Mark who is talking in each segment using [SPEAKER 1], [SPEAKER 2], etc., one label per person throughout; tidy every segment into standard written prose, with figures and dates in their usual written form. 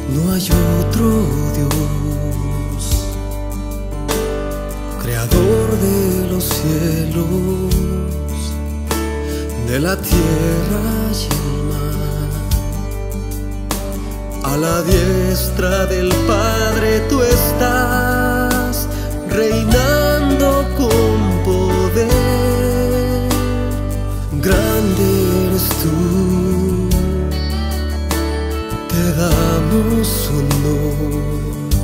[SPEAKER 1] No hay otro Dios, creador de los cielos, de la tierra y el mar. A la diestra del Padre tú estás, reinando con poder. Grande eres tú, te damos honor.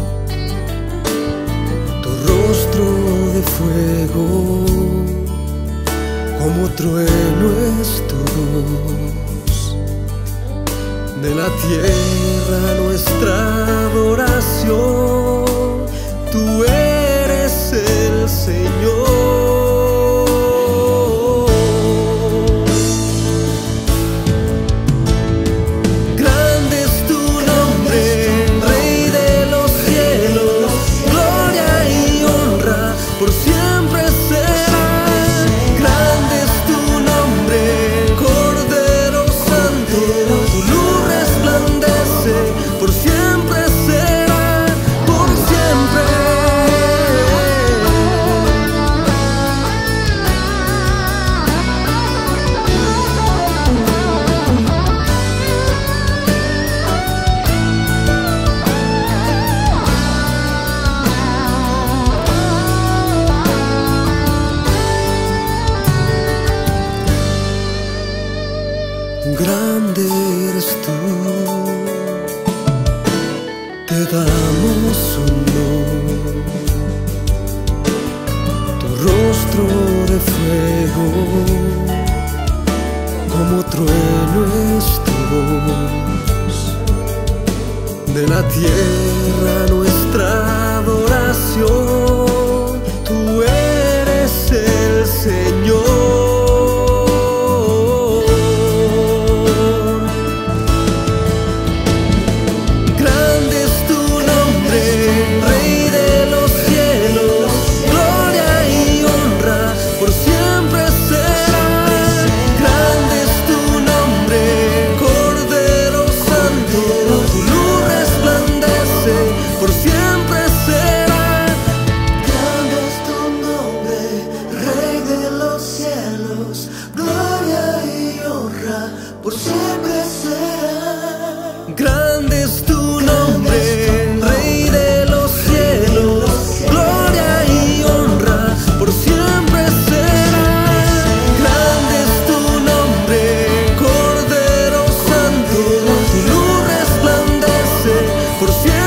[SPEAKER 1] Tu rostro de fuego, como trueno es tu voz. De la tierra nuestra adoración, tú eres el Señor. Grande eres tú, te damos honor. Tu rostro de fuego, como trueno es tu voz. De la tierra nuestra adoración, tú eres el Señor. Por siempre será. Grande es tu nombre, Rey de los cielos, gloria y honra, por siempre será. Grande es tu nombre, Cordero Santo, tu luz resplandece, por siempre.